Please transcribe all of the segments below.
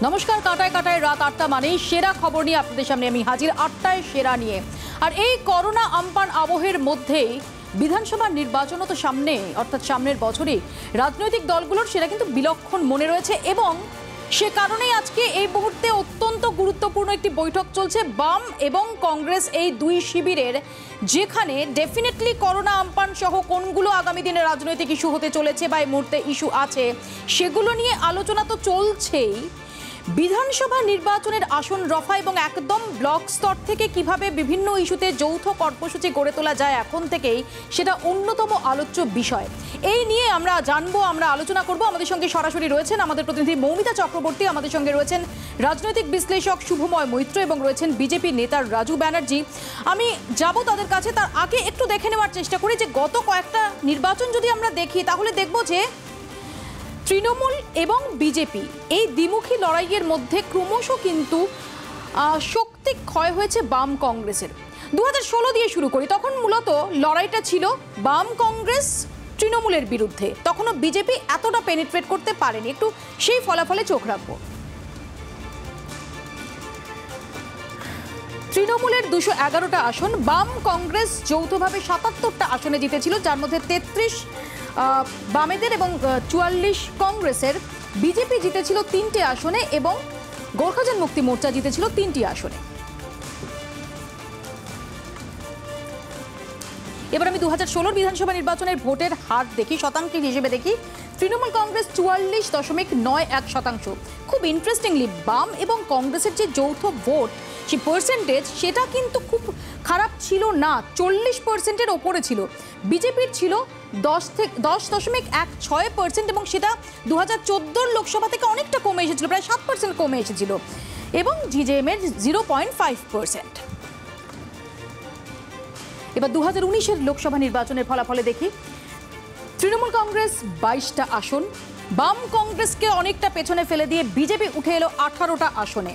নমস্কার, কাটায় কাটায় রাত ৮টা মানেই সেরা খবর নিয়ে আপনাদের সামনে আমি হাজির। ৮টায় সেরা নিয়ে। আর এই করোনা আমপান আবহের মধ্যেই বিধানসভা নির্বাচনও তো সামনে, অর্থাৎ সামনের বছরে রাজনৈতিক দলগুলোর সেটা কিন্তু বিলক্ষণ মনে রয়েছে এবং সে কারণেই আজকে এই মুহূর্তে অত্যন্ত গুরুত্বপূর্ণ একটি বৈঠক চলছে বাম এবং কংগ্রেস এই দুই শিবিরের, যেখানে ডেফিনেটলি করোনা আমপান সহ কোনগুলো আগামী দিনে রাজনৈতিক ইস্যু হতে চলেছে বা এই মুহূর্তে ইস্যু আছে সেগুলো নিয়ে আলোচনা তো চলছেই। বিধানসভা নির্বাচনের আসন রফা এবং একদম ব্লক স্তর থেকে কিভাবে বিভিন্ন ইস্যুতে যৌথ কর্মসূচি গড়ে তোলা যায় এখন থেকেই, সেটা অন্যতম আলোচ্য বিষয়। এই নিয়ে আমরা জানবো, আমরা আলোচনা করব। আমাদের সঙ্গে সরাসরি রয়েছেন আমাদের প্রতিনিধি মৌমিতা চক্রবর্তী, আমাদের সঙ্গে রয়েছেন রাজনৈতিক বিশ্লেষক শুভময় মৈত্র এবং রয়েছেন বিজেপি নেতা রাজু ব্যানার্জি। আমি যাব তাদের কাছে, তার আগে একটু দেখে নেওয়ার চেষ্টা করি যে গত কয়েকটা নির্বাচন যদি আমরা দেখি তাহলে দেখব যে তৃণমূল এবং বিজেপি এই দ্বিমুখী লড়াইয়ের মধ্যে ক্রমশ কিন্তু শক্তি ক্ষয় হয়েছে বাম কংগ্রেসের। 2016 দিয়ে শুরু করি, তখন মূলত লড়াইটা ছিল বাম কংগ্রেস তৃণমূলের বিরুদ্ধে। তখনও বিজেপি এতটা পেনিট্রেট করতে পারেনি, একটু সেই ফলাফলে চোখ রাখবো। তৃণমূলের 211টা আসন, বাম কংগ্রেস যৌথভাবে 77টা আসনে জিতেছিল, যার মধ্যে 33 বামেদের এবং 44 কংগ্রেসের। বিজেপি জিতেছিল 3টে আসনে এবং গোর্খাজন মুক্তি মোর্চা জিতেছিল 3টি আসনে। এবার আমি 2016 বিধানসভা নির্বাচনের ভোটের হার দেখি, শতাংশ হিসেবে দেখি। তৃণমূল কংগ্রেস 44.91%। খুব ইন্টারেস্টিংলি বাম এবং কংগ্রেসের যে যৌথ ভোট, সেই পার্সেন্টেজ সেটা কিন্তু খুব খারাপ ছিল না, 40%-এর ওপরে ছিল। বিজেপির ছিল 10.16% এবং সেটা 2014 লোকসভা থেকে অনেকটা কমে এসেছিল, প্রায় 7% কমে এসেছিল, এবং জিজেএমের 0.5%। এবার 2019-এর লোকসভা নির্বাচনের ফলাফলে দেখি। তৃণমূল কংগ্রেস 22টা আসন, বাম কংগ্রেসকে অনেকটা পেছনে ফেলে দিয়ে বিজেপি উঠে এলো 18টা আসনে।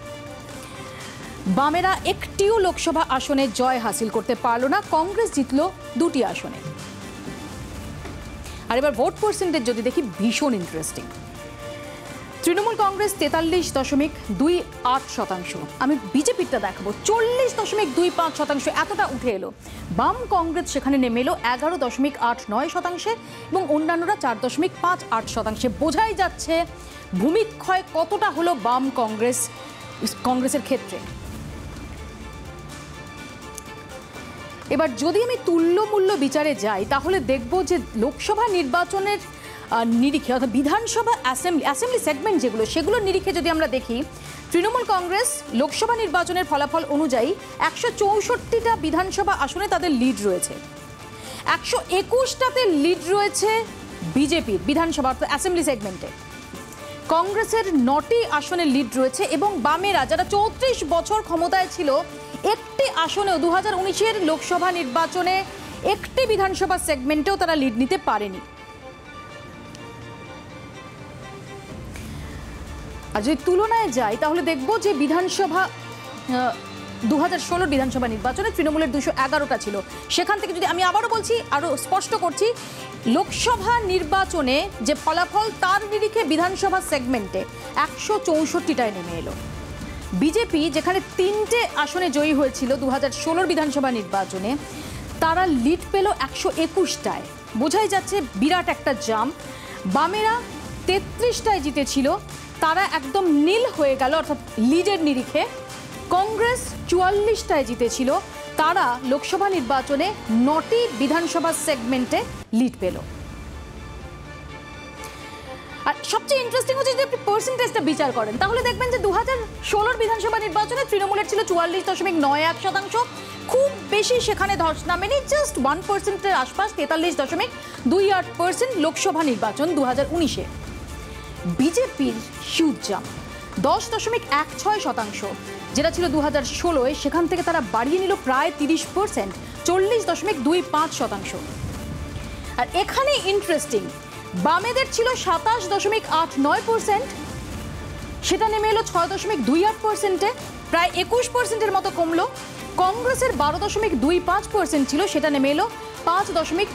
বামেরা একটিও লোকসভা আসনে জয় হাসিল করতে পারলো না, কংগ্রেস জিতল 2টি আসনে। আর এবার ভোট পার্সেন্টেজ যদি দেখি, ভীষণ ইন্টারেস্টিং। তৃণমূল কংগ্রেস 43.28%। আমি বিজেপিটা দেখাবো, 40.25%, এতটা উঠে এলো। বাম কংগ্রেস সেখানে নেমে এলো 11.89% এবং অন্যান্যরা 4.58%। বোঝাই যাচ্ছে ভূমিক্ষয় কতটা হলো বাম কংগ্রেসের ক্ষেত্রে। এবার যদি আমি তুল্যমূল্য বিচারে যাই তাহলে দেখব যে লোকসভা নির্বাচনের নিরিখে, অর্থাৎ বিধানসভা অ্যাসেম্বলি সেগমেন্ট যেগুলো, সেগুলোর নিরিখে যদি আমরা দেখি, তৃণমূল কংগ্রেস লোকসভা নির্বাচনের ফলাফল অনুযায়ী 164টা বিধানসভা আসনে তাদের লিড রয়েছে, 121টাতে লিড রয়েছে বিজেপির বিধানসভা অর্থাৎ অ্যাসেম্বলি সেগমেন্টে। কংগ্রেসের 9টি আসনে লিড রয়েছে এবং বামেরা যারা 34 বছর ক্ষমতায় ছিল, একটি আসনেও 2019-এর লোকসভা নির্বাচনে একটি বিধানসভা সেগমেন্টেও তারা লিড নিতে পারেনি। আর যদি তুলনায় যাই তাহলে দেখব যে বিধানসভা 2016 বিধানসভা নির্বাচনে তৃণমূলের 211টা ছিল, সেখান থেকে যদি আমি আবারও বলছি, আরও স্পষ্ট করছি, লোকসভা নির্বাচনে যে ফলাফল তার নিরিখে বিধানসভা সেগমেন্টে 164টায় নেমে এলো। বিজেপি যেখানে 3টে আসনে জয়ী হয়েছিল 2016 বিধানসভা নির্বাচনে, তারা লিড পেল 121টায়। বোঝাই যাচ্ছে বিরাট একটা জাম। বামেরা 33টায় জিতেছিল, তারা একদম নীল হয়ে গেল অর্থাৎ লিডের নিরিখে। কংগ্রেস 44টায় জিতেছিল, তারা লোকসভা নির্বাচনে 9টি বিধানসভা সেগমেন্টে লিড পেল। আর সবচেয়ে ইন্টারেস্টিং হচ্ছে যদি আপনি পার্সেন্টেজটা বিচার করেন তাহলে দেখবেন যে 2016 বিধানসভা নির্বাচনে তৃণমূলের ছিল 44.91%। খুব বেশি সেখানে ধস নামেনি, জাস্ট 1%-এর আশপাশ, 43.28% লোকসভা নির্বাচন 2019-এ। বিজেপির হিউজ জাম্প 10.16%, যেটা ছিল 2016-এ, সেখান থেকে তারা বাড়িয়ে নিল প্রায় 30%, 40.25%। আর এখানে ইন্টারেস্টিং, বামেদের ছিল 27.89%, সেটা নেমে এলো 6.28%-এ, প্রায় 21%-এর মতো কমলো। কংগ্রেসের 12.25% ছিল, সেটা নেমে এলো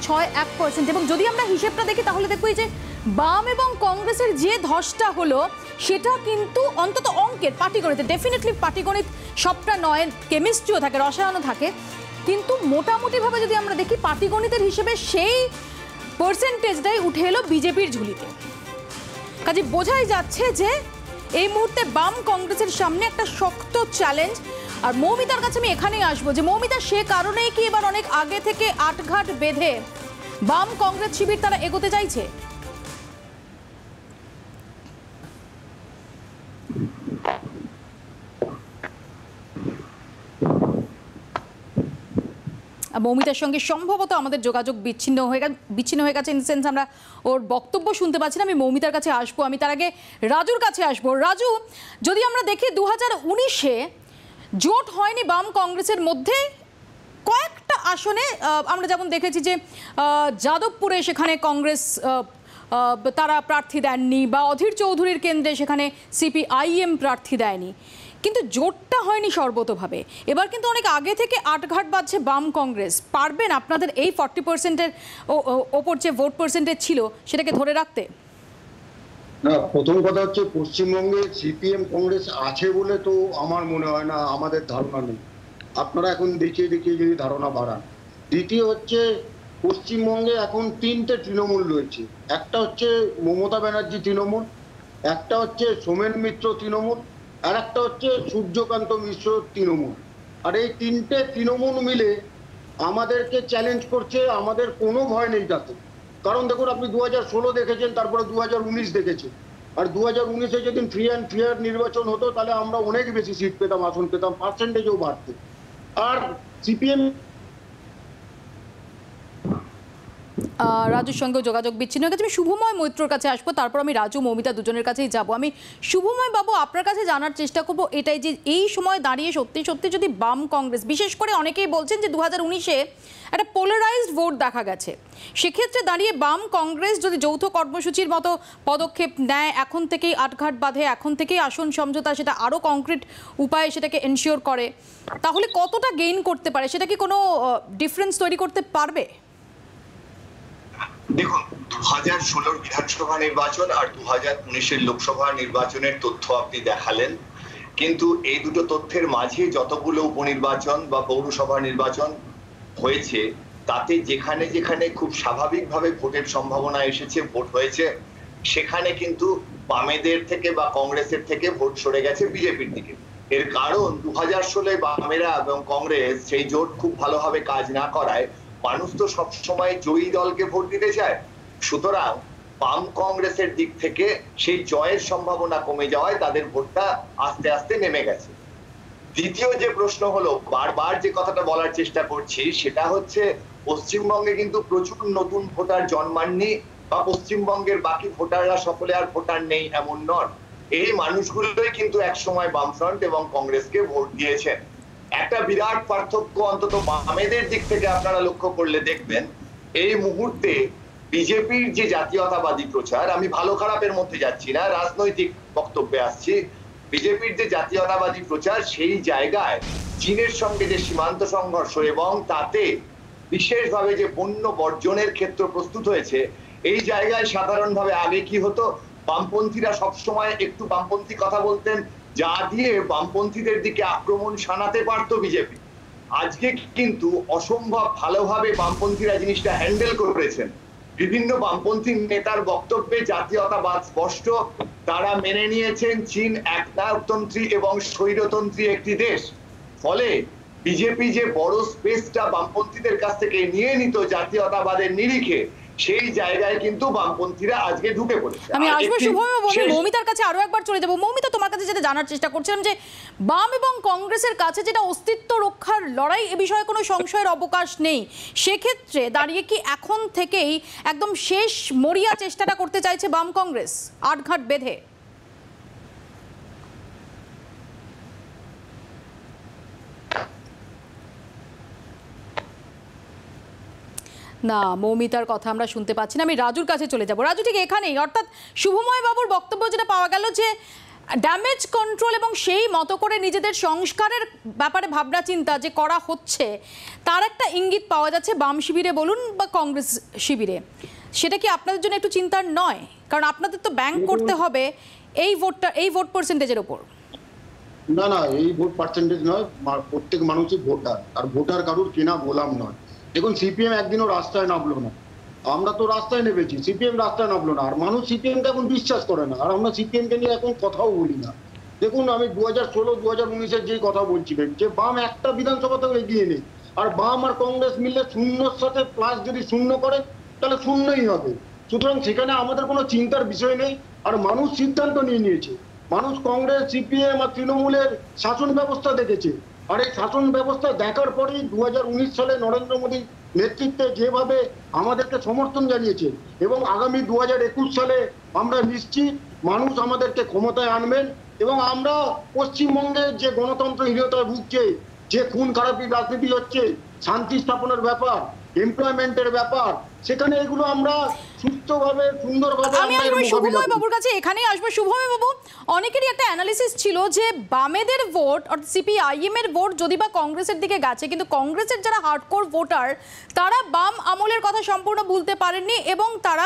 5.61%। এবং যদি আমরা হিসেবটা দেখি তাহলে দেখবো যে বাম এবং কংগ্রেসের যে ধসটা হলো সেটা কিন্তু অন্তত অঙ্কের পাটিগণিতে, ডেফিনেটলি পাটিগণিত সবটা নয়, কেমিস্ট্রিও থাকে, রসায়নও থাকে, কিন্তু মোটামুটিভাবে যদি আমরা দেখি পাটিগণিতের হিসেবে সেই পার্সেন্টেজটাই উঠে এলো বিজেপির ঝুলিতে। কাজে বোঝাই যাচ্ছে যে এই মুহূর্তে বাম কংগ্রেসের সামনে একটা শক্ত চ্যালেঞ্জ। আর মৌমিতার কাছে আমি এখানেই আসবো যে মৌমিতা, সে কারণেই কি এবার অনেক আগে থেকে আটঘাট বেঁধে বাম কংগ্রেস শিবির তারা এগোতে চাইছে? মৌমিতার সঙ্গে সম্ভবত আমাদের যোগাযোগ বিচ্ছিন্ন হয়ে গেছে, ইন সেন্স আমরা ওর বক্তব্য শুনতে পাচ্ছি না। আমি মৌমিতার কাছে আসবো, আমি তার আগে রাজুর কাছে আসবো। রাজু, যদি আমরা দেখি 2019-এ জোট হয়নি বাম কংগ্রেসের মধ্যে কয়েকটা আসনে, আমরা যেমন দেখেছি যে যাদবপুরে সেখানে কংগ্রেস তারা প্রার্থী দেননি, বা অধীর চৌধুরীর কেন্দ্রে সেখানে সিপিআইএম প্রার্থী দেয়নি, কিন্তু জোটটা হয়নি সর্বতোভাবে। এবার কিন্তু অনেক আগে থেকে আটঘাট বাজছে বাম কংগ্রেস। পারবেন আপনাদের এই 40%-এর ওপর যে ভোট পার্সেন্টেজ ছিল সেটাকে ধরে রাখতে? না, প্রথম কথা হচ্ছে পশ্চিমবঙ্গে সিপিএম কংগ্রেস আছে বলে তো আমার মনে হয় না, আমাদের ধারণা নেই। আপনারা এখন দেখিয়ে দেখিয়ে যদি ধারণা বাড়ান। দ্বিতীয় হচ্ছে পশ্চিমবঙ্গে এখন 3টে তৃণমূল রয়েছে। একটা হচ্ছে মমতা ব্যানার্জি তৃণমূল, একটা হচ্ছে সোমেন মিত্র তৃণমূল, আর একটা হচ্ছে সূর্যকান্ত মিশ্র তৃণমূল। আর এই 3টে তৃণমূল মিলে আমাদেরকে চ্যালেঞ্জ করছে, আমাদের কোনো ভয় নেই তাতে। কারণ দেখুন, আপনি 2016 দেখেছেন, তারপরে 2019 দেখেছেন। আর 2019-এ যেদিন ফ্রি অ্যান্ড ফেয়ার নির্বাচন হতো, তাহলে আমরা অনেক বেশি সিট পেতাম, আসন পেতাম, পার্সেন্টেজও বাড়তো। আর সিপিএম রাজুর সঙ্গে যোগাযোগ বিচ্ছিন্ন হয়ে গেছে। আমি শুভময় মৈত্রর কাছে আসবো, তারপর আমি রাজু মৌমিতা দুজনের কাছেই যাব। আমি শুভময় বাবু, আপনার কাছে জানার চেষ্টা করব এটাই যে এই সময় দাঁড়িয়ে সত্যি সত্যি যদি বাম কংগ্রেস, বিশেষ করে অনেকেই বলছেন যে 2019-এ একটা পোলারাইজড ভোট দেখা গেছে, সেক্ষেত্রে দাঁড়িয়ে বাম কংগ্রেস যদি যৌথ কর্মসূচির মতো পদক্ষেপ নেয়, এখন থেকেই আটঘাট বাঁধে, এখন থেকেই আসন সমঝোতা, সেটা আরও কংক্রিট উপায়ে সেটাকে এনশিওর করে, তাহলে কতটা গেইন করতে পারে? সেটা কি কোনো ডিফারেন্স তৈরি করতে পারবে? দেখুন, 2016-র বিধানসভা নির্বাচন আর 2019-এর লোকসভা নির্বাচনের তথ্য আপনি দেখালেন, কিন্তু এই দুটো তথ্যের মাঝে যতগুলো উপনির্বাচন বা পৌরসভা নির্বাচন হয়েছে, তাতে যেখানে যেখানে খুব স্বাভাবিকভাবে ভোটের সম্ভাবনা এসেছে, ভোট হয়েছে, সেখানে কিন্তু বামেদের থেকে বা কংগ্রেসের থেকে ভোট সরে গেছে বিজেপির দিকে। এর কারণ 2016-এ বামেরা এবং কংগ্রেস সেই জোট খুব ভালোভাবে কাজ না করায় মানুষ তো সবসময় জয়ী দলকে ভোট দিতে চায়। সুতরাং বাম কংগ্রেসের দিক থেকে সেই জয়ের সম্ভাবনা কমে যাওয়ায় তাদের ভোটটা আস্তে আস্তে নেমে গেছে। দ্বিতীয় যে প্রশ্ন হলো, বারবার যে কথাটা বলার চেষ্টা করছি, সেটা হচ্ছে পশ্চিমবঙ্গে কিন্তু প্রচুর নতুন ভোটার জন্মাননি, বা পশ্চিমবঙ্গের বাকি ভোটাররা সকলে আর ভোটার নেই এমন নন। এই মানুষগুলোই কিন্তু একসময় বামফ্রন্ট এবং কংগ্রেসকে ভোট দিয়েছেন। একটা বিরাট পার্থক্য অন্তত বামেদের দিক থেকে আপনারা লক্ষ্য করলে দেখবেন, এই মুহূর্তে বিজেপির যে জাতীয়তাবাদী প্রচার, আমি ভালো খারাপের মধ্যে যাচ্ছি না, রাজনৈতিক বক্তব্যে আসছি, বিজেপির যে জাতীয়তাবাদী প্রচার, সেই জায়গায় চীনের সঙ্গে যে সীমান্ত সংঘর্ষ এবং তাতে বিশেষভাবে যে পণ্য বর্জনের ক্ষেত্র প্রস্তুত হয়েছে, এই জায়গায় সাধারণভাবে আগে কি হতো, বামপন্থীরা সবসময় একটু বামপন্থী কথা বলতেন, যা দিয়ে বামপন্থীদের দিকে আক্রমণ শানাতে পারতো বিজেপি। আজকে কিন্তু অসম্ভব ভালোভাবে বামপন্থীরা জিনিসটা হ্যান্ডেল করেছেন। বিভিন্ন বামপন্থী নেতার বক্তব্যে জাতীয়তাবাদ স্পষ্ট, তারা মেনে নিয়েছেন চীন একনায়কতন্ত্রী এবং স্বৈরতন্ত্রী একটি দেশ। ফলে বিজেপি যে বড় স্পেসটা বামপন্থীদের কাছ থেকে নিয়ে নিত জাতীয়তাবাদের নিরিখে, সেই জায়গায় কিন্তু বামপন্থীরা আজকে ঢুকে পড়েছে। আমি আসবো শুভময়, মৌমিতার কাছে আরো একবার চলে যাবো। মৌমিতা, তোমার কাছে যেটা জানার চেষ্টা করছিলাম যে বাম এবং কংগ্রেসের কাছে যেটা অস্তিত্ব রক্ষার লড়াই, এ বিষয়ে কোনো সংশয়ের অবকাশ নেই, সেক্ষেত্রে দাঁড়িয়ে কি এখন থেকেই একদম শেষ মরিয়া চেষ্টাটা করতে চাইছে বাম কংগ্রেস আটঘাট বেঁধে? না, মৌমিতার কথা আমরা শুনতে পাচ্ছি না। আমি রাজুর কাছে চলে যাব। রাজু, ঠিক এখানেই, অর্থাৎ শুভময় বাবুর বক্তব্য যেটা পাওয়া গেল যে ড্যামেজ কন্ট্রোল এবং সেই মতো করে নিজেদের সংস্কারের ব্যাপারে ভাবনা চিন্তা যে করা হচ্ছে, তার একটা ইঙ্গিত পাওয়া যাচ্ছে বাম শিবিরে বলুন বা কংগ্রেস শিবিরে। সেটা কি আপনাদের জন্য একটু চিন্তার নয়? কারণ আপনাদের তো ব্যাংক করতে হবে এই ভোট পার্সেন্টেজের উপর? না না, এই ভোট পার্সেন্টেজ নয়, প্রত্যেক মানুষই ভোটার, আর ভোটার কারুর কেনা গোলাম নয়। দেখুন, সিপিএম একদিনও রাস্তায় নামলো না, আমরা তো রাস্তায় নেমেছি, সিপিএম রাস্তায় নামলো না, আর মানুষ সিপিএমকে এখন বিশ্বাস করে না, আর আমরা সিপিএমকে নিয়ে এখন কথাও বলি না। দেখুন, আমি 2016 2019-এর যে কথা বলছিলেন, যে বাম একটা বিধানসভাতেও এগিয়ে নেই, আর বাম আর কংগ্রেস মিলে শূন্যর সাথে প্লাস যদি শূন্য করে তাহলে শূন্যই হবে। সুতরাং সেখানে আমাদের কোনো চিন্তার বিষয় নেই, আর মানুষ সিদ্ধান্ত নিয়ে নিয়েছে। মানুষ কংগ্রেস, সিপিএম আর তৃণমূলের শাসন ব্যবস্থা দেখেছে, আর এই শাসন ব্যবস্থা দেখার পরেই 2019 সালে নরেন্দ্র মোদীর নেতৃত্বে যেভাবে আমাদেরকে সমর্থন জানিয়েছে, এবং আগামী 2021 সালে আমরা নিশ্চিত মানুষ আমাদেরকে ক্ষমতায় আনবেন, এবং আমরা পশ্চিমবঙ্গের যে গণতন্ত্রহীনতায় ভুগছে, যে খুন খারাপি রাজনীতি হচ্ছে, শান্তি স্থাপনের ব্যাপার, এমপ্লয়মেন্টের ব্যাপার, সেখানে এগুলো আমরা সুস্থভাবে সুন্দরভাবে। আমি আসবো শুভময় বাবুর কাছে, এখানেই আসবো। শুভময় বাবু, অনেকেরই একটা অ্যানালিসিস ছিল যে বামেদের ভোট অর্থাৎ সিপিআইএম এর ভোট যদি বা কংগ্রেসের দিকে গেছে, কিন্তু কংগ্রেসের যারা হার্ডকোর ভোটার তারা বাম আমলের কথা সম্পূর্ণ ভুলতে পারেননি, এবং তারা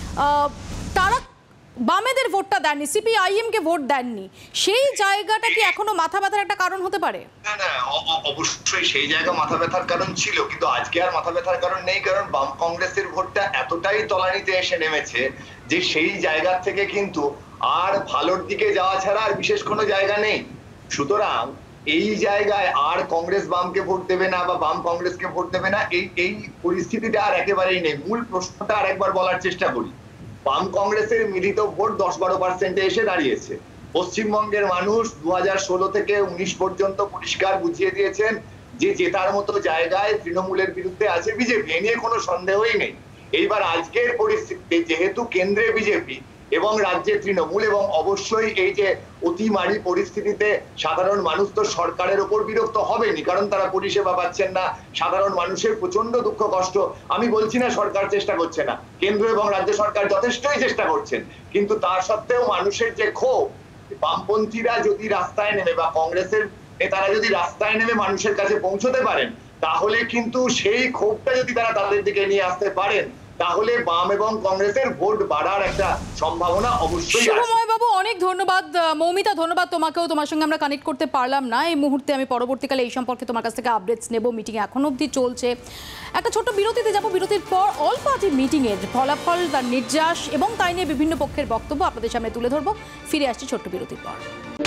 বামেদের ভোটটা দেননি, সিপিআইএম কে ভোট দেননি। সেই জায়গাটা কি এখনো মাথা ব্যথার একটা কারণ হতে পারে? না না, অবশ্যই সেই জায়গা মাথা ব্যথার কারণ ছিল, কিন্তু আজকে আর মাথা ব্যথার কারণ নেই, কারণ বাম কংগ্রেসের ভোটটা এতটাই তলানিতে এসে নেমেছে যে সেই জায়গা থেকে কিন্তু আর ভালোর দিকে যাওয়া ছাড়া আর বিশেষ কোনো জায়গা নেই। সুতরাং এই জায়গায় আর কংগ্রেস বামকে ভোট দেবে না বা বাম কংগ্রেসকে ভোট দেবে না, এই পরিস্থিতিটা আর একেবারেই নেই। মূল প্রশ্নটা আর একবার বলার চেষ্টা করি। বাম কংগ্রেসের মিলিত ভোট 10-12% এসে দাঁড়িয়েছে। পশ্চিমবঙ্গের মানুষ 2016 থেকে 19 পর্যন্ত পরিষ্কার বুঝিয়ে দিয়েছেন যে জেতার মতো জায়গায় তৃণমূলের বিরুদ্ধে আছে বিজেপি, এ নিয়ে কোনো সন্দেহই নেই। এইবার আজকের পরিস্থিতিতে যেহেতু কেন্দ্রে বিজেপি এবং রাজ্যে তৃণমূল, এবং অবশ্যই এই যে অতিমারি পরিস্থিতিতে সাধারণ মানুষ তো সরকারের ওপর বিরক্ত হবেনি, কারণ তারা পরিষেবা পাচ্ছেন না, সাধারণ মানুষের প্রচন্ড দুঃখ কষ্ট। আমি বলছি না সরকার চেষ্টা করছে না, কেন্দ্র এবং রাজ্য সরকার যথেষ্টই চেষ্টা করছেন, কিন্তু তা সত্ত্বেও মানুষের যে ক্ষোভ, বামপন্থীরা যদি রাস্তায় নেমে বা কংগ্রেসের নেতারা যদি রাস্তায় নেমে মানুষের কাছে পৌঁছতে পারেন, তাহলে কিন্তু সেই ক্ষোভটা যদি তারা তাদের দিকে নিয়ে আসতে পারেন, তাহলে বাম এবং কংগ্রেসের ভোট বাড়ার একটা সম্ভাবনা অবশ্যই আছে। শুভময় বাবু, অনেক ধন্যবাদ। মৌমিতা, ধন্যবাদ তোমাকেও, তোমার সঙ্গে আমরা কানেক্ট করতে পারলাম না এই মুহূর্তে। আমি পরবর্তীকালে এই সম্পর্কে তোমার কাছ থেকে আপডেটস নেব। মিটিং এখন অবধি চলছে, একটা ছোট্ট বিরতিতে যাব। বিরতির পর অল পার্টি মিটিংয়ের ফলাফল, তার নির্যাস এবং তাই নিয়ে বিভিন্ন পক্ষের বক্তব্য আপনাদের সামনে তুলে ধরবো। ফিরে আসছি ছোট্ট বিরতির পর।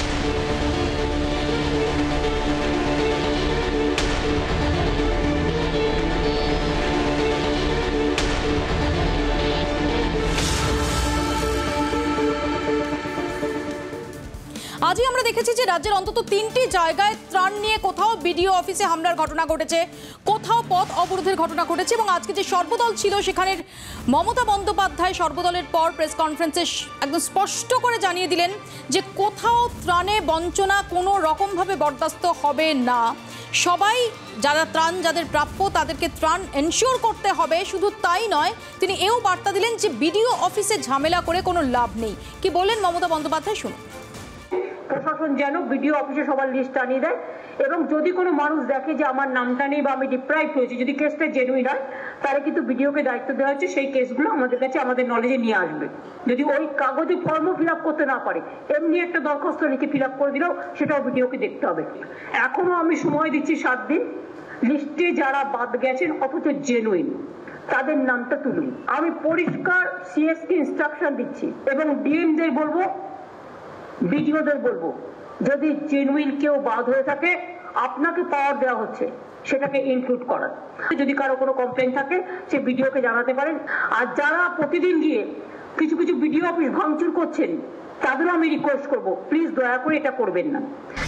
আজই আমরা দেখেছি যে রাজ্যের অন্তত 3টি জায়গায় ত্রাণ নিয়ে কোথাও বিডিও অফিসে হামলার ঘটনা ঘটেছে, কোথাও পথ অবরোধের ঘটনা ঘটেছে, এবং আজকে যে সর্বদল ছিল সেখানের মমতা বন্দ্যোপাধ্যায় সর্বদলের পর প্রেস কনফারেন্সে একদম স্পষ্ট করে জানিয়ে দিলেন যে কোথাও ত্রাণে বঞ্চনা কোনো রকমভাবে বরদাস্ত হবে না। সবাই যারা ত্রাণ যাদের প্রাপ্য তাদেরকে ত্রাণ এনশিওর করতে হবে। শুধু তাই নয়, তিনি এও বার্তা দিলেন যে বিডিও অফিসে ঝামেলা করে কোনো লাভ নেই। কি বললেন মমতা বন্দ্যোপাধ্যায়, শুনুন। প্রশাসন যেন বিডিও অফিসে সবার লিস্ট আনিয়ে দেয়, এবং যদি কোনো মানুষ দেখে যে আমার নামটা নেই বা আমি ডিপ্রাইভ হয়েছি, যদি কেসটা জেনুইন হয়, তাহলে কিন্তু বিডিওকে দায়িত্ব দেওয়া হচ্ছে সেই কেসগুলো আমাদের কাছে আমাদের নলেজে নিয়ে আসবে। যদি ওই কাগজে ফর্মও ফিল আপ করতে না পারে, এমনি একটা দরখাস্ত লিখে ফিল আপ করে দিলেও সেটাও বিডিওকে দেখতে হবে। এখনো আমি সময় দিচ্ছি 7 দিন, লিস্টে যারা বাদ গেছেন অথচ জেনুইন তাদের নামটা তুলুন। আমি পরিষ্কার সিএসকে ইনস্ট্রাকশন দিচ্ছি এবং ডিএমদের বলবো, বিডিওদের বলবো, যদি জেনুইন কেউ বাদ হয়ে থাকে আপনাকে পাওয়ার দেওয়া হচ্ছে সেটাকে ইনক্লুড করার। যদি কারো কোনো কমপ্লেন থাকে সে বিডিওকে জানাতে পারেন। আর যারা প্রতিদিন গিয়ে কিছু কিছু বিডিও অফিস ভাঙচুর করছেন তাদেরও আমি রিকোয়েস্ট করবো, প্লিজ দয়া করে এটা করবেন না।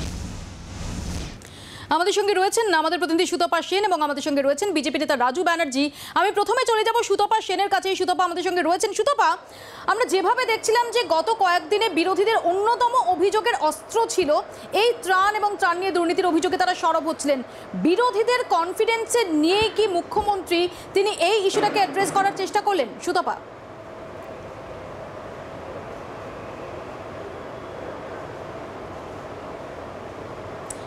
আমাদের সঙ্গে রয়েছেন আমাদের প্রতিনিধি সুতপা সেন এবং আমাদের সঙ্গে রয়েছেন বিজেপি নেতা রাজু ব্যানার্জি। আমি প্রথমে চলে যাব সুতপা সেনের কাছে। সুতপা আমাদের সঙ্গে রয়েছেন। সুতপা, আমরা যেভাবে দেখছিলাম যে গত কয়েকদিনে বিরোধীদের অন্যতম অভিযোগের অস্ত্র ছিল এই ত্রাণ এবং ত্রাণ নিয়ে দুর্নীতির অভিযোগে তারা সরব হচ্ছিলেন। বিরোধীদের কনফিডেন্সের নিয়ে কি মুখ্যমন্ত্রী তিনি এই ইস্যুটাকে অ্যাড্রেস করার চেষ্টা করলেন? সুতপা,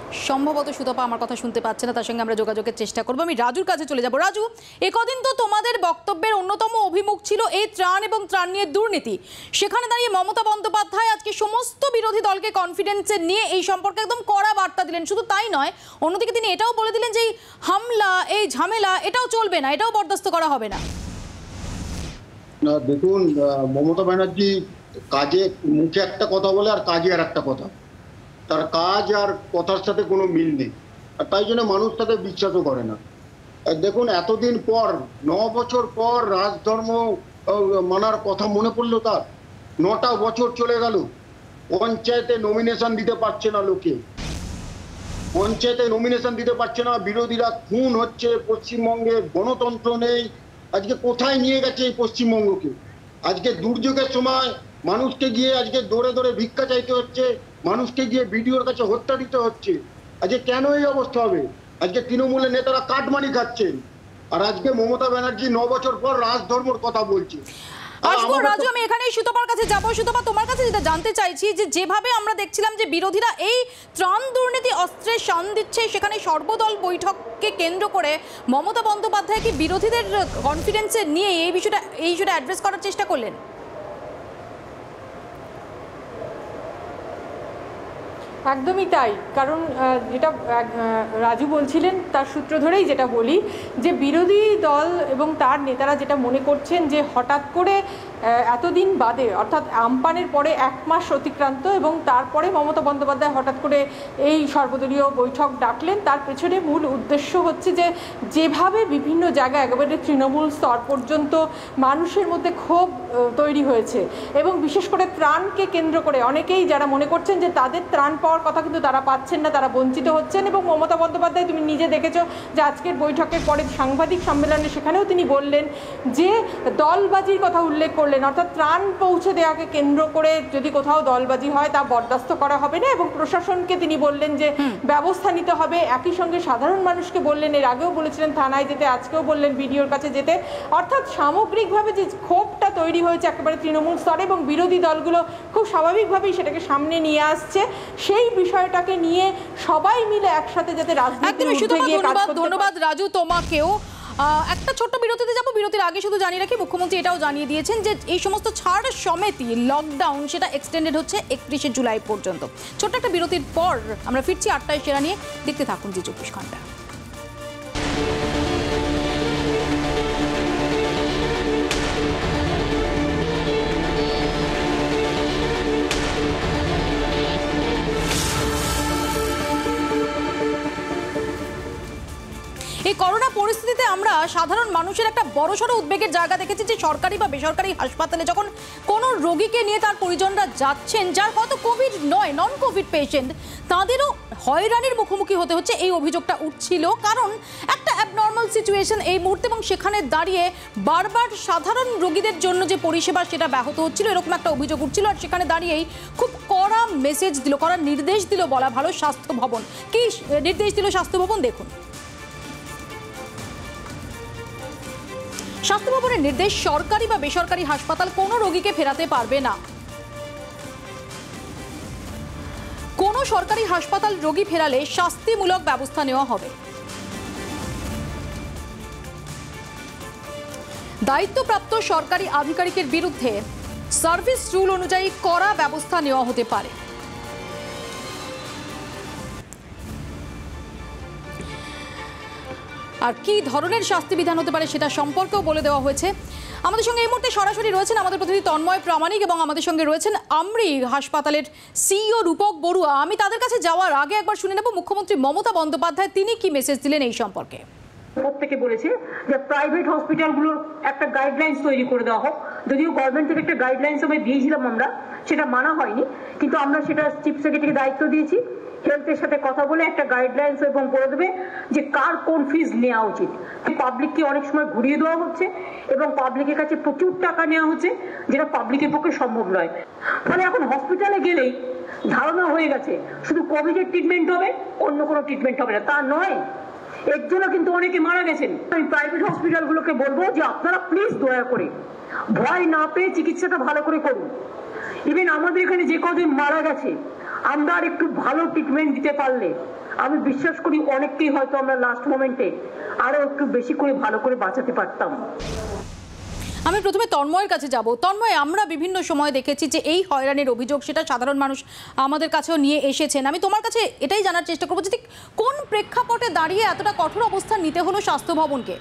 সম্ভবত সুতপা আমার কথা শুনতে পাচ্ছে না, তার সঙ্গে আমরা যোগাযোগের চেষ্টা করবো। আমি রাজুর কাছে চলে যাব। রাজু, একদিন তো তোমাদের বক্তব্যের অন্যতম অভিমুখ ছিল এই ত্রাণ এবং ত্রাণ নিয়ে দুর্নীতি। সেখানে দাঁড়িয়ে মমতা বন্দ্যোপাধ্যায় আজকে সমস্ত বিরোধী দলকে কনফিডেন্সে নিয়ে এই সম্পর্কে একদম কড়া বার্তা দিলেন। শুধু তাই নয়, অন্যদিকে তিনি এটাও বলে দিলেন যে এই হামলা, এই ঝামেলা এটাও চলবে না, এটাও বরদাস্ত করা হবে না। না দেখুন, মমতা ব্যানার্জি কাজে মুখে একটা কথা বলে আর কাজে আর একটা কথা, তার কাজ আর কথার সাথে কোনো মিল নেই, আর তাই জন্য মানুষ তাকে বিশ্বাসও করে না। দেখুন, এতদিন পর 9 বছর পর রাজধর্ম মানার কথা মনে পড়লো তার। 9টা বছর চলে গেল, পঞ্চায়েতে নমিনেশন দিতে পারছে না লোকে, পঞ্চায়েতে নমিনেশন দিতে পারছে না, বিরোধীরা খুন হচ্ছে, পশ্চিমবঙ্গে গণতন্ত্র নেই। আজকে কোথায় নিয়ে গেছে এই পশ্চিমবঙ্গকে? আজকে দুর্যোগের সময় মানুষকে গিয়ে আজকে দৌড়ে দৌড়ে ভিক্ষা চাইতে হচ্ছে, মানুষকে গিয়ে বিডিওর কাছে হত্যা দিতে হচ্ছে। আজকে কেন এই অবস্থা হবে? আজকে তৃণমূলের নেতারা কাটমানি খাচ্ছেন, আর আজকে মমতা ব্যানার্জি 9 বছর পর রাজধর্মের কথা বলছে। আসবো রাজু, আমি এখানেই সুতপার কাছে যাবো। সুতপা, তোমার কাছে যেটা জানতে চাইছি যে যেভাবে আমরা দেখছিলাম যে বিরোধীরা এই ত্রাণ দুর্নীতি অস্ত্রের শান দিচ্ছে, সেখানে সর্বদল বৈঠককে কেন্দ্র করে মমতা বন্দ্যোপাধ্যায় কি বিরোধীদের কনফিডেন্সে নিয়ে এই বিষয়টা অ্যাড্রেস করার চেষ্টা করলেন? একদমই তাই, কারণ যেটা রাজু বলছিলেন তার সূত্র ধরেই যেটা বলি যে বিরোধী দল এবং তার নেতারা যেটা মনে করছেন যে হঠাৎ করে এতদিন বাদে, অর্থাৎ আমপানের পরে 1 মাস অতিক্রান্ত এবং তারপরে মমতা বন্দ্যোপাধ্যায় হঠাৎ করে এই সর্বদলীয় বৈঠক ডাকলেন, তার পেছনে মূল উদ্দেশ্য হচ্ছে যে যেভাবে বিভিন্ন জায়গায় একেবারে তৃণমূল স্তর পর্যন্ত মানুষের মধ্যে ক্ষোভ তৈরি হয়েছে এবং বিশেষ করে ত্রাণকে কেন্দ্র করে অনেকেই যারা মনে করছেন যে তাদের ত্রাণ পাওয়ার কথা কিন্তু তারা পাচ্ছেন না, তারা বঞ্চিত হচ্ছেন। এবং মমতা বন্দ্যোপাধ্যায়, তুমি নিজে দেখেছো যে আজকের বৈঠকের পরে সাংবাদিক সম্মেলনে সেখানেও তিনি বললেন যে দলবাজির কথা উল্লেখ করলেন, অর্থাৎ ত্রাণ পৌঁছে দেওয়াকে কেন্দ্র করে যদি কোথাও দলবাজি হয় তা বরদাস্ত করা হবে না এবং প্রশাসনকে তিনি বললেন যে ব্যবস্থা নিতে হবে। একই সঙ্গে সাধারণ মানুষকে বললেন, এর আগেও বলেছিলেন থানায় যেতে, আজকেও বললেন বিডিওর কাছে যেতে। অর্থাৎ সামগ্রিকভাবে যে ক্ষোভটা তৈরি হয়েছে একেবারে তৃণমূল স্তরে এবং বিরোধী দলগুলো খুব স্বাভাবিকভাবেই সেটাকে সামনে নিয়ে আসছে, সেই বিষয়টাকে নিয়ে সবাই মিলে একসাথে যাতে রাজনীতির ঊর্ধ্বে গিয়ে কাজ করতে। ধন্যবাদ রাজু তোমাকেও। একটা ছোট্ট বিরতিতে যাবো। বিরতির আগে শুধু জানিয়ে রাখি, মুখ্যমন্ত্রী এটাও জানিয়ে দিয়েছেন যে এই সমস্ত ছাড় সমেতি লকডাউন সেটা এক্সটেন্ডেড হচ্ছে 31শে জুলাই পর্যন্ত। ছোট্ট একটা বিরতির পর আমরা ফিরছি 8টায় সেরা নিয়ে। দেখতে থাকুন জি 24 ঘন্টা। এই করোনা পরিস্থিতিতে আমরা সাধারণ মানুষের একটা বড়সড় উদ্বেগের জায়গা দেখেছি যে সরকারি বা বেসরকারি হাসপাতালে যখন কোনো রোগীকে নিয়ে তার পরিজনরা যাচ্ছেন, যার হয়তো কোভিড নয়, নন কোভিড পেশেন্ট, তাদেরও হয়রানির মুখোমুখি হতে হচ্ছে, এই অভিযোগটা উঠছিল। কারণ একটা অ্যাবনর্মাল সিচুয়েশন এই মুহূর্তে এবং সেখানে দাঁড়িয়ে বারবার সাধারণ রোগীদের জন্য যে পরিষেবা সেটা ব্যাহত হচ্ছিল, এরকম একটা অভিযোগ উঠছিল। আর সেখানে দাঁড়িয়েই খুব কড়া মেসেজ দিল, কড়া নির্দেশ দিল বলা ভালো স্বাস্থ্য ভবন। কি নির্দেশ দিল স্বাস্থ্য ভবন দেখুন। স্বাস্থ্য ভবনের নির্দেশ, সরকারি বা বেসরকারি হাসপাতাল কোনো রোগীকে ফেরাতে পারবে না। কোনো সরকারি হাসপাতাল রোগী ফেরালে শাস্তিমূলক ব্যবস্থা নেওয়া হবে। দায়িত্বপ্রাপ্ত সরকারি আধিকারিকের বিরুদ্ধে সার্ভিস রুল অনুযায়ী কড়া ব্যবস্থা নেওয়া হতে পারে। আর কি ধরনের শাস্তি বিধান হতে পারে সেটা সম্পর্কেও বলে দেওয়া হয়েছে। আমাদের সঙ্গে এই মুহূর্তে সরাসরি রয়েছেন আমাদের প্রতিনিধি তন্ময় প্রামাণিক এবং আমাদের সঙ্গে রয়েছেন আমরি হাসপাতালের সিইও রূপক বড়ুয়া। আমি তাদের কাছে যাওয়ার আগে একবার শুনে নেব মুখ্যমন্ত্রী মমতা বন্দ্যোপাধ্যায় তিনি কি মেসেজ দিলেন এই সম্পর্কে। প্রত্যেকে বলেছে যে প্রাইভেট হসপিটালগুলোর একটা গাইডলাইন্স তৈরি করে দেওয়া হোক। যদিও গভর্নমেন্ট থেকে একটা গাইডলাইন্স আমি দিয়েছিলাম, আমরা সেটা মানা হয়নি, কিন্তু আমরা সেটা চিফ সেক্রেটারিকে দায়িত্ব দিয়েছি। হেলথের সাথে কথা বলে একটা গাইডলাইন্স এবং করে দেবে যে কার কোন ফিজ নেওয়া উচিত। পাবলিককে অনেক সময় ঘুরিয়ে দেওয়া হচ্ছে এবং পাবলিকের কাছে প্রচুর টাকা নেওয়া হচ্ছে, যেটা পাবলিকের পক্ষে সম্ভব নয়। ফলে এখন হসপিটালে গেলেই ধারণা হয়ে গেছে শুধু কোভিডের ট্রিটমেন্ট হবে, অন্য কোনো ট্রিটমেন্ট হবে না। তা নয়, এর জন্য কিন্তু অনেকে মারা গেছেন। আমি প্রাইভেট হসপিটালগুলোকে বলবো যে আপনারা প্লিজ দয়া করে ভয় না পেয়ে চিকিৎসাটা ভালো করে করুন। ইভেন আমাদের এখানে যে কজন মারা গেছে, আমরা আর একটু ভালো ট্রিটমেন্ট দিতে পারলে আমি বিশ্বাস করি অনেকটাই হয়তো আমরা লাস্ট মোমেন্টে আরো একটু বেশি করে ভালো করে বাঁচাতে পারতাম। আমি প্রথমে তন্ময়ের কাছে যাব। তন্ময়, আমরা বিভিন্ন সময় দেখেছি যে এই হয়রানির অভিযোগ সেটা সাধারণ মানুষ আমাদের কাছেও নিয়ে এসেছেন। আমি তোমার কাছে এটাই জানার চেষ্টা করবো যে কোন প্রেক্ষাপটে দাঁড়িয়ে এতটা কঠোর অবস্থান নিতে হলো স্বাস্থ্য ভবনকে?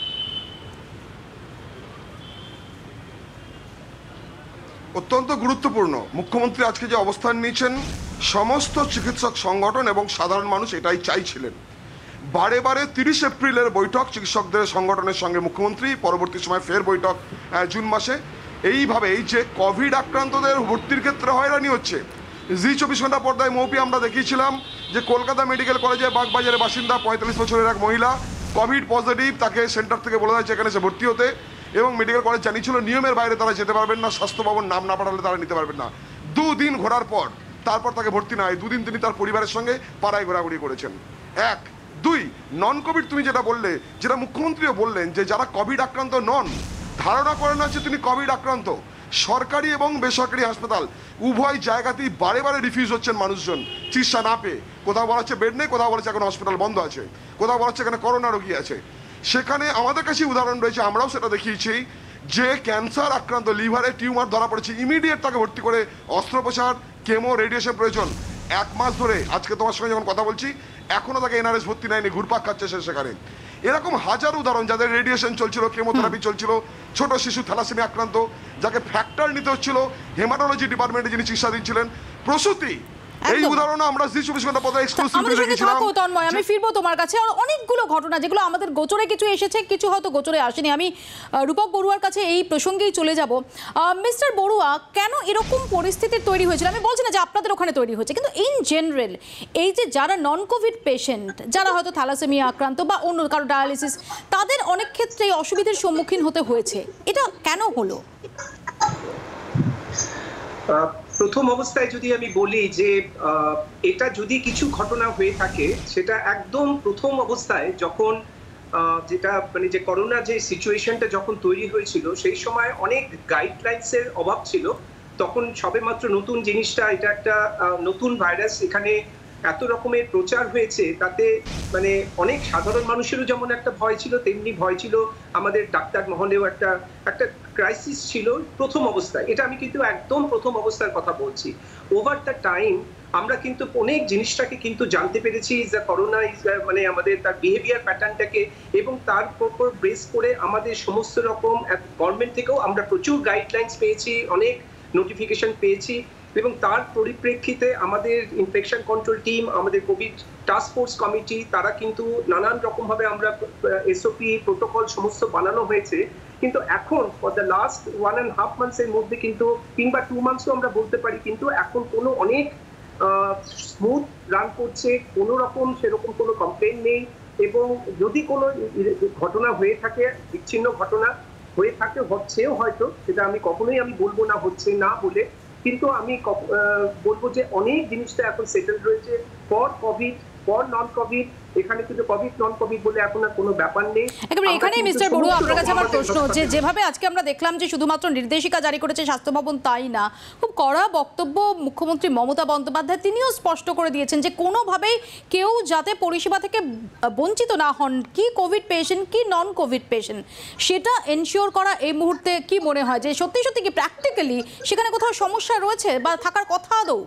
অত্যন্ত গুরুত্বপূর্ণ। মুখ্যমন্ত্রী আজকে যে অবস্থান নিয়েছেন, সমস্ত চিকিৎসক সংগঠন এবং সাধারণ মানুষ এটাই চাইছিলেন। বারে বারে 30 এপ্রিলের বৈঠক চিকিৎসকদের সংগঠনের সঙ্গে মুখ্যমন্ত্রী, পরবর্তী সময় ফের বৈঠক জুন মাসে। এইভাবে এই যে কোভিড আক্রান্তদের ভর্তির ক্ষেত্রে হয়রানি হচ্ছে, জি24 ঘন্টা পর্দায় মৌপি আমরা দেখিয়েছিলাম যে কলকাতা মেডিকেল কলেজে বাগবাজারের বাসিন্দা 45 বছরের এক মহিলা কোভিড পজিটিভ, তাকে সেন্টার থেকে বলা হয়েছে এখানে সে ভর্তি হতে, এবং মেডিকেল কলেজ জানিয়েছিল নিয়মের বাইরে তারা যেতে পারবেন না, স্বাস্থ্য ভবন নাম না পাঠালে তারা নিতে পারবেন না। 2 দিন ঘোরার পর তারপর তাকে ভর্তি না হয়, 2 দিন তিনি তার পরিবারের সঙ্গে পাড়ায় ঘোরাঘুরি করেছেন। 1, 2 নন কোভিড, তুমি যেটা বললে, যেটা মুখ্যমন্ত্রীও বললেন যে যারা কোভিড আক্রান্ত নন, ধারণা করেন না যে তিনি কোভিড আক্রান্ত। সরকারি এবং বেসরকারি হাসপাতাল উভয় জায়গাতেই বারে বারে রিফিউজ হচ্ছেন মানুষজন চিকিৎসা না পেয়ে। কোথাও বলা হচ্ছে বেড নেই, কোথাও বলা হচ্ছে এখন হসপিটাল বন্ধ আছে, কোথাও বলা হচ্ছে এখানে করোনা রোগী আছে। সেখানে আমাদের কাছে উদাহরণ রয়েছে, আমরাও সেটা দেখিয়েছি, যে ক্যান্সার আক্রান্ত, লিভারে টিউমার ধরা পড়েছে, ইমিডিয়েট তাকে ভর্তি করে অস্ত্রোপচার, কেমো, রেডিয়েশন প্রয়োজন। 1 মাস ধরে আজকে তোমার সঙ্গে যখন কথা বলছি এখনো তাকে এনআরএস ভর্তি নেয়নি, ঘুরপাক খাচ্ছে সেখানে। এরকম হাজার উদাহরণ, যাদের রেডিয়েশন চলছিল, কেমোথেরাপি চলছিল, ছোট শিশু থ্যালাসেমিয়া আক্রান্ত, যাকে ফ্যাক্টর নিতে হচ্ছিল, হেমাটোলজি ডিপার্টমেন্টে যিনি চিকিৎসা দিচ্ছিলেন, প্রসূতি, এই উদাহরণ আমরা জি24 ঘন্টা পর্দায় এক্সক্লুসিভলি দেখেছিলাম। তন্ময়, আমি ফিরবো তোমার কাছে। আর অনেকগুলো ঘটনা যেগুলো আমাদের গোচরে কিছু এসেছে, কিছু হয়তো গোচরে আসেনি। আমি রূপক বড়ুয়ার কাছে এই প্রসঙ্গেই চলে যাব। মিস্টার বড়ুয়া, কেন এরকম পরিস্থিতির তৈরি হয়েছিল? আমি বলছি না যে আপনাদের ওখানে তৈরি হয়েছে, কিন্তু ইন জেনারেল এই যে যারা নন কোভিড পেশেন্ট, যারা হয়তো থ্যালাসেমিয়া আক্রান্ত বা অন্য কারো ডায়ালিসিস, তাদের অনেক ক্ষেত্রেই অসুবিধার সম্মুখীন হতে হয়েছে। এটা কেন হলো? প্রথম অবস্থায় যদি আমি বলি যে এটা যদি কিছু ঘটনা হয়ে থাকে, সেটা একদম প্রথম অবস্থায় যখন যেটা মানে যে করোনা যে সিচুয়েশনটা যখন তৈরি হয়েছিল, সেই সময় অনেক গাইডলাইন্সের অভাব ছিল। তখন সবেমাত্র নতুন জিনিসটা, এটা একটা নতুন ভাইরাস, এখানে এত রকমের প্রচার হয়েছে, তাতে মানে অনেক সাধারণ মানুষেরও যেমন একটা ভয় ছিল, তেমনি ভয় ছিল আমাদের ডাক্তার মহলেও একটা ক্রাইসিস ছিল প্রথম অবস্থায়। এটা আমি কিন্তু একদম প্রথম অবস্থার কথা বলছি। ওভার দ্য টাইম আমরা কিন্তু অনেক জিনিসটাকে কিন্তু জানতে পেরেছি যে করোনা মানে আমাদের তার বিহেভিয়ার প্যাটার্নটাকে, এবং তার উপর বেস করে আমাদের সমস্ত রকম গভর্নমেন্ট থেকেও আমরা প্রচুর গাইডলাইন্স পেয়েছি, অনেক নোটিফিকেশন পেয়েছি, এবং তার পরিপ্রেক্ষিতে আমাদের ইনফেকশন কন্ট্রোল টিম, আমাদের কোভিড টাস্ক ফোর্স কমিটি, তারা কিন্তু নানান রকমভাবে আমরা এসওপি প্রোটোকল সমস্ত বানানো হয়েছে। কিন্তু এখন ফর দ্য লাস্ট 1.5 মান্থসের মধ্যে কিন্তু, কিংবা 2 মান্থসও আমরা বলতে পারি, কিন্তু এখন কোনো অনেক স্মুথ রান করছে, কোনো রকম সেরকম কোনো কমপ্লেন নেই। এবং যদি কোনো ঘটনা হয়ে থাকে, বিচ্ছিন্ন ঘটনা হয়ে থাকে, হচ্ছেও হয়তো, সেটা আমি কখনোই আমি বলবো না হচ্ছে না বলে, কিন্তু আমি বলবো যে অনেক জিনিসটা এখন সেটেল রয়েছে। For COVID, for non COVID, এখানে কিন্তু কোভিড নন কোভিড বলে এখন আর কোনো ব্যাপার নেই। একেবারে এখানেই মিস্টার বড়ুয়া, আপনার কাছে আমার প্রশ্ন, যে যেভাবে আজকে আমরা দেখলাম যে শুধুমাত্র নির্দেশিকা জারি করেছে স্বাস্থ্য ভবন তাই না, খুব কড়া বক্তব্য মুখ্যমন্ত্রী মমতা বন্দ্যোপাধ্যায়, তিনিও স্পষ্ট করে দিয়েছেন যে কোনোভাবেই কেউ যাতে পরিষেবা থেকে বঞ্চিত না হন, কি কোভিড পেশেন্ট কি নন কোভিড পেশেন্ট, সেটা এনশিওর করা এই মুহূর্তে কি মনে হয় যে সত্যি সত্যি কি প্র্যাকটিক্যালি সেখানে কোথাও সমস্যা রয়েছে বা থাকার কথা আদৌ?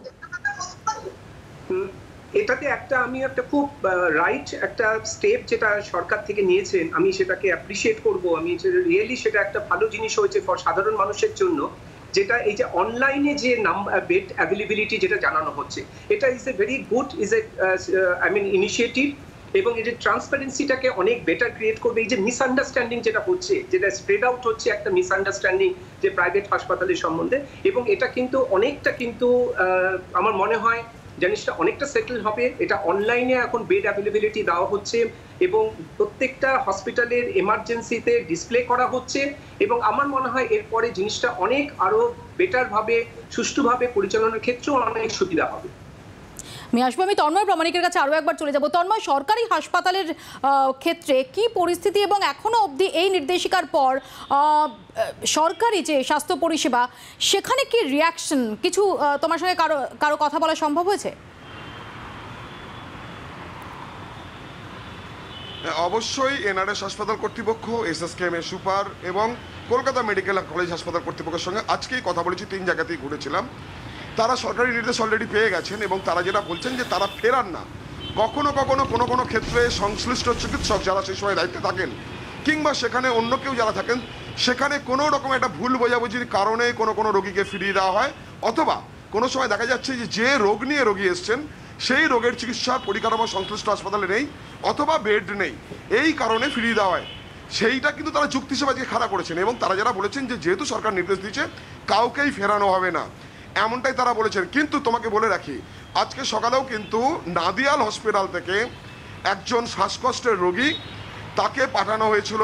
এটাতে আমি একটা খুব রাইট একটা স্টেপ যেটা সরকার থেকে নিয়েছেন, আমি সেটাকে অ্যাপ্রিসিয়েট করব। আমি রিয়েলি সেটা একটা ভালো জিনিস হয়েছে ফর সাধারণ মানুষের জন্য, যেটা এই যে অনলাইনে যে বেড অ্যাভেলেবিলিটি যেটা জানানো হচ্ছে, এটা is a very good, is a initiative, এবং এই যে ট্রান্সপারেন্সিটাকে অনেক বেটার ক্রিয়েট করবে। এই যে মিসআন্ডারস্ট্যান্ডিং যেটা হচ্ছে, যেটা স্প্রেড আউট হচ্ছে একটা মিসআন্ডারস্ট্যান্ডিং যে প্রাইভেট হাসপাতালের সম্বন্ধে, এবং এটা কিন্তু অনেকটা কিন্তু আমার মনে হয় জিনিসটা অনেকটা সেটেল হবে। এটা অনলাইনে এখন বেড অ্যাভেলেবিলিটি দেওয়া হচ্ছে, এবং প্রত্যেকটা হসপিটালের এমার্জেন্সিতে ডিসপ্লে করা হচ্ছে, এবং আমার মনে হয় এরপরে জিনিসটা অনেক আরো বেটার ভাবে, সুষ্ঠুভাবে পরিচালনার ক্ষেত্রেও অনেক সুবিধা হবে। আমি তন্ময় প্রামাণিকের কাছে আরও একবার চলে যাব। তন্ময়, সরকারি হাসপাতালের ক্ষেত্রে কি পরিস্থিতি এবং এখনো অবধি এই নির্দেশিকার পর সরকারি যে স্বাস্থ্য পরিষেবা সেখানে কি রিয়াকশন, কিছু তোমার সঙ্গে কারো কথা বলা সম্ভব হয়েছে? অবশ্যই এনআরএস হাসপাতাল কর্তৃপক্ষ, এসএসকেএম এর সুপার এবং কলকাতা মেডিকেল কলেজ হাসপাতাল কর্তৃপক্ষের সঙ্গে আজকেই কথা বলেছি, 3 জায়গাতেই ঘুরেছিলাম। তারা সরকারি নির্দেশ অলরেডি পেয়ে গেছেন এবং তারা যেটা বলছেন যে তারা ফেরান না। কখনো কখনো কোনো ক্ষেত্রে সংশ্লিষ্ট চিকিৎসক যারা সেই সময় দায়িত্বে থাকেন কিংবা সেখানে অন্য কেউ যারা থাকেন সেখানে কোনো রকম একটা ভুল বোঝাবুঝির কারণে কোনো রোগীকে ফিরিয়ে দেওয়া হয়, অথবা কোনো সময় দেখা যাচ্ছে যে রোগ নিয়ে রোগী এসছেন সেই রোগের চিকিৎসার পরিকাঠামো সংশ্লিষ্ট হাসপাতালে নেই অথবা বেড নেই, এই কারণে ফিরিয়ে দেওয়া হয়। সেইটা কিন্তু তারা যুক্তি হিসেবে আজকে খাড়া করেছেন এবং তারা যারা বলেছেন যে যেহেতু সরকার নির্দেশ দিয়েছে কাউকেই ফেরানো হবে না, এমনটাই তারা বলেছেন। কিন্তু তোমাকে বলে রাখি, আজকে সকালেও কিন্তু নাদিয়াল হসপিটাল থেকে একজন শ্বাসকষ্টের রোগী, তাকে পাঠানো হয়েছিল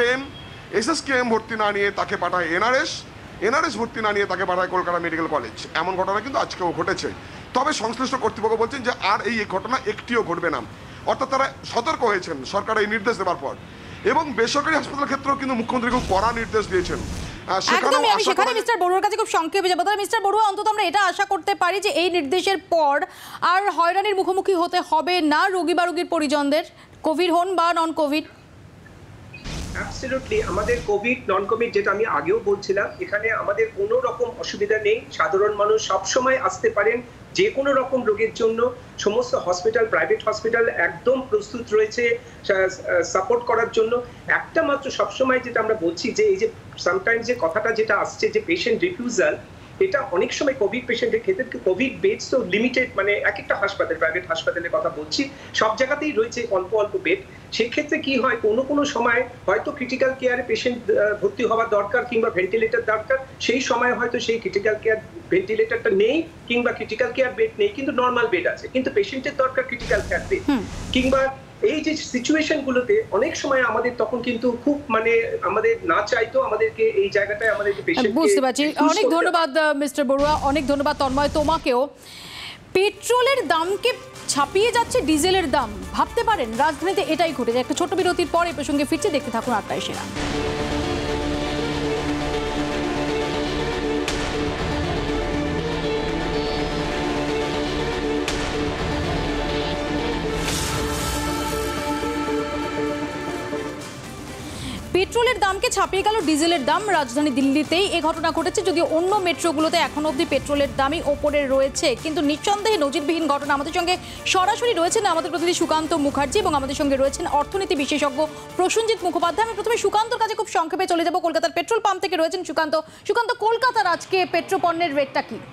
এসএসকেএম ভর্তি না নিয়ে তাকে পাঠায় এনআরএস ভর্তি না নিয়ে তাকে পাঠায় কলকাতা মেডিকেল কলেজ। এমন ঘটনা কিন্তু আজকেও ঘটেছে। তবে সংশ্লিষ্ট কর্তৃপক্ষ বলছেন যে আর এই ঘটনা একটিও ঘটবে না, অর্থাৎ তারা সতর্ক হয়েছেন সরকার এই নির্দেশ দেওয়ার পর। এবং বেসরকারি হাসপাতালের ক্ষেত্রেও কিন্তু মুখ্যমন্ত্রী খুব কড়া নির্দেশ দিয়েছেন। সেখানে মিস্টার বড়ুয়ার কাছে খুব সংক্ষেপে যাবো। তবে মিস্টার বড়ুয়া, অন্তত আমরা এটা আশা করতে পারি যে এই নির্দেশের পর আর হয়রানির মুখোমুখি হতে হবে না রোগী বা রোগীর পরিজনদের, কোভিড হন বা নন কোভিড। অ্যাবসলিউটলি, আমাদের কোভিড নন কোভিড যেটা আমি আগেও বলছিলাম, এখানে আমাদের কোনো রকম অসুবিধা নেই। সাধারণ মানুষ সবসময় আসতে পারেন যে কোনো রকম রোগের জন্য। সমস্ত হসপিটাল, প্রাইভেট হসপিটাল একদম প্রস্তুত রয়েছে সাপোর্ট করার জন্য। একটা মাত্র সবসময় যেটা আমরা বলছি যে এই যে সামটাইমস যে কথাটা যেটা আসছে যে পেশেন্ট রিফিউজাল, এটা অনেক সময় কোভিড পেশেন্টের ক্ষেত্রে কোভিড বেডস তো লিমিটেড, মানে এক একটা হাসপাতাল, প্রাইভেট হাসপাতালের কথা বলছি, সব জায়গাতেই রয়েছে অল্প বেড। সেক্ষেত্রে কি হয়, কোনো সময় হয়তো ক্রিটিক্যাল কেয়ারে পেশেন্ট ভর্তি হওয়া দরকার কিংবা ভেন্টিলেটর দরকার, সেই সময় হয়তো সেই ক্রিটিক্যাল কেয়ার ভেন্টিলেটরটা নেই কিংবা ক্রিটিক্যাল কেয়ার বেড নেই, কিন্তু নর্মাল বেড আছে, কিন্তু পেশেন্টের দরকার ক্রিটিক্যাল কেয়ার বেড। কিংবা এই যে সিচুয়েশন গুলোতে অনেক সময় আমাদের তখন কিন্তু খুব মানে আমাদের না চাইতো আমাদেরকে এই জায়গাটায় আমাদের পেশেন্ট। বুঝতে পারছি। অনেক ধন্যবাদ মিস্টার বড়ুয়া, অনেক ধন্যবাদ তন্ময় তোমাকেও। পেট্রোলের দামকে ছাপিয়ে যাচ্ছে ডিজেলের দাম, ভাবতে পারেন রাজধানীতে এটাই ঘটেছে। একটা ছোট বিরতির পর এই প্রসঙ্গে ফিরছে, দেখতে থাকুন 8টায় সেরা। পেট্রোলের দামকে ছাপিয়ে গেল ডিজেলের দাম। রাজধানী দিল্লিতেই এই ঘটনা ঘটেছে, যদিও অন্য মেট্রোগুলোতে এখন অবধি পেট্রোলের দামই ওপরে রয়েছে। কিন্তু নিঃসন্দেহে নজিরবিহীন ঘটনা। আমাদের সঙ্গে সরাসরি রয়েছেন আমাদের প্রতিনিধি সুকান্ত মুখার্জি এবং আমাদের সঙ্গে রয়েছেন অর্থনীতি বিশেষজ্ঞ প্রসেনজিৎ মুখোপাধ্যায়। আমি প্রথমে সুকান্তর কাছে খুব সংক্ষেপে চলে যাব। কলকাতার পেট্রোল পাম্প থেকে রয়েছেন সুকান্ত, কলকাতার আজকে পেট্রো পণ্যের রেটটা কি?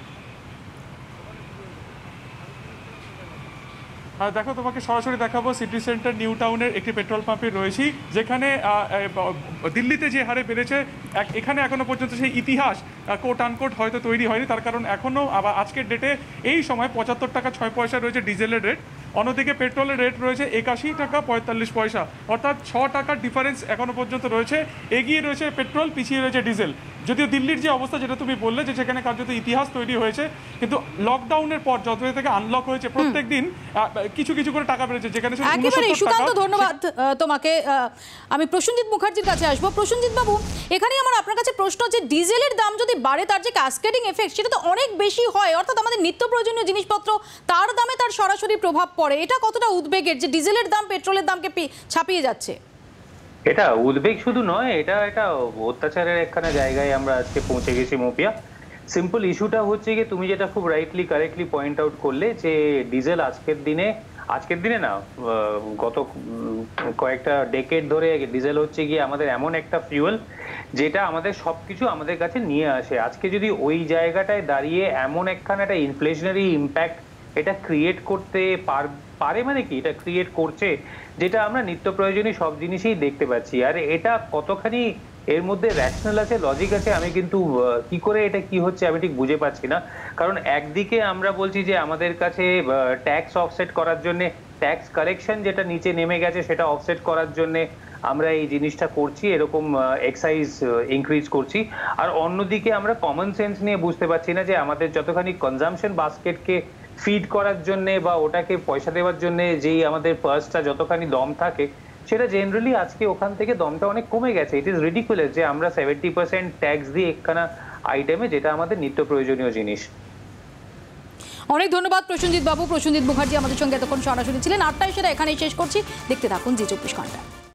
দেখো, তোমাকে সরাসরি দেখাবো সিটি সেন্টার নিউ টাউনের একটি পেট্রোল পাম্পে রয়েছি, যেখানে দিল্লিতে যে হারে বেড়েছে এখানে এখনো পর্যন্ত সেই ইতিহাস কোট আনকোট হয়তো তৈরি হয়নি। তার কারণ এখনও আবার আজকের ডেটে এই সময় 75 টাকা 6 পয়সা রয়েছে ডিজেলের রেট, অন্যদিকে পেট্রোলের রেট রয়েছে 81 টাকা 45 পয়সা, অর্থাৎ 6 টাকার ডিফারেন্স এখনো পর্যন্ত রয়েছে। এগিয়ে রয়েছে পেট্রোল, পিছিয়ে রয়েছে ডিজেল। যদিও দিল্লির যে অবস্থা, যেটা তুমি বললে যে সেখানে কার্যত ইতিহাস তৈরি হয়েছে, কিন্তু লকডাউনের পর যত থেকে আনলক হয়েছে প্রত্যেক দিন কিছু করে টাকা বেড়েছে, যেখানে একেবারে। সুকান্ত, ধন্যবাদ তোমাকে। আমি প্রসেনজিৎ মুখার্জির কাছে আসবো। প্রসেনজিৎ বাবু, এখানে আমার আপনার কাছে প্রশ্ন, যে ডিজেলের দাম যদি বাড়ে তার যে ক্যাসকেডিং এফেক্ট সেটা তো অনেক বেশি হয়, অর্থাৎ আমাদের নিত্য প্রয়োজনীয় জিনিসপত্র তার দামে তার সরাসরি প্রভাব পড়ে। এটা কতটা উদ্বেগের যে ডিজেলের দাম পেট্রোলের দামকে ছাপিয়ে যাচ্ছে? এটা উদ্বেগ শুধু নয়, এটা অত্যাচারের একখানা জায়গায় আমরা আজকে পৌঁছে গেছি মৌপিয়া। সিম্পল ইস্যুটা হচ্ছে কি, তুমি যেটা খুব কারেক্টলি পয়েন্ট আউট করলে, যে ডিজেল আজকের দিনে না, গত কয়েকটা ডেকেড ধরে ডিজেল হচ্ছে গিয়ে আমাদের এমন একটা ফিউয়েল যেটা আমাদের সবকিছু আমাদের কাছে নিয়ে আসে। আজকে যদি ওই জায়গাটায় দাঁড়িয়ে এমন একখানা একটা ইনফ্লেশনারি ইম্প্যাক্ট এটা ক্রিয়েট করতে পারে, মানে কি এটা ক্রিয়েট করছে, যেটা আমরা নিত্য প্রয়োজনীয় সব জিনিসেই দেখতে পাচ্ছি। আর এটা কতখানি এর মধ্যে র্যাশনাল আছে, লজিক আছে, আমি কিন্তু কি করে এটা কি হচ্ছে আমি ঠিক বুঝে পাচ্ছি না। কারণ একদিকে আমরা বলছি যে আমাদের কাছে ট্যাক্স অফসেট করার জন্য, ট্যাক্স কালেকশন যেটা নিচে নেমে গেছে সেটা অফসেট করার জন্য আমরা এই জিনিসটা করছি, এরকম এক্সাইজ ইনক্রিজ করছি। আর অন্যদিকে আমরা কমন সেন্স নিয়ে বুঝতে পারছি না যে আমাদের যতখানি কনজাম্পশন বাস্কেটকে ফিড করার জন্য বা ওটাকে পয়সা দেওয়ার জন্য যেই আমাদের পার্সটা যতখানি দম থাকে, সেটা জেনারেলি আজকে ওখান থেকে দমটা অনেক কমে গেছে। ইট ইজ রিডিকুলাস যে আমরা 70% ট্যাক্স দিই একখানা আইটেমে, যেটা আমাদের নিত্য প্রয়োজনীয় জিনিস। অনেক ধন্যবাদ প্রসেনজিৎ বাবু। প্রসেনজিৎ মুখার্জি আমাদের সঙ্গে এতক্ষণ সরাসরি ছিলেন। 8টায় সেরা এখানেই শেষ করছি। দেখতে থাকুন জি 24 ঘন্টা।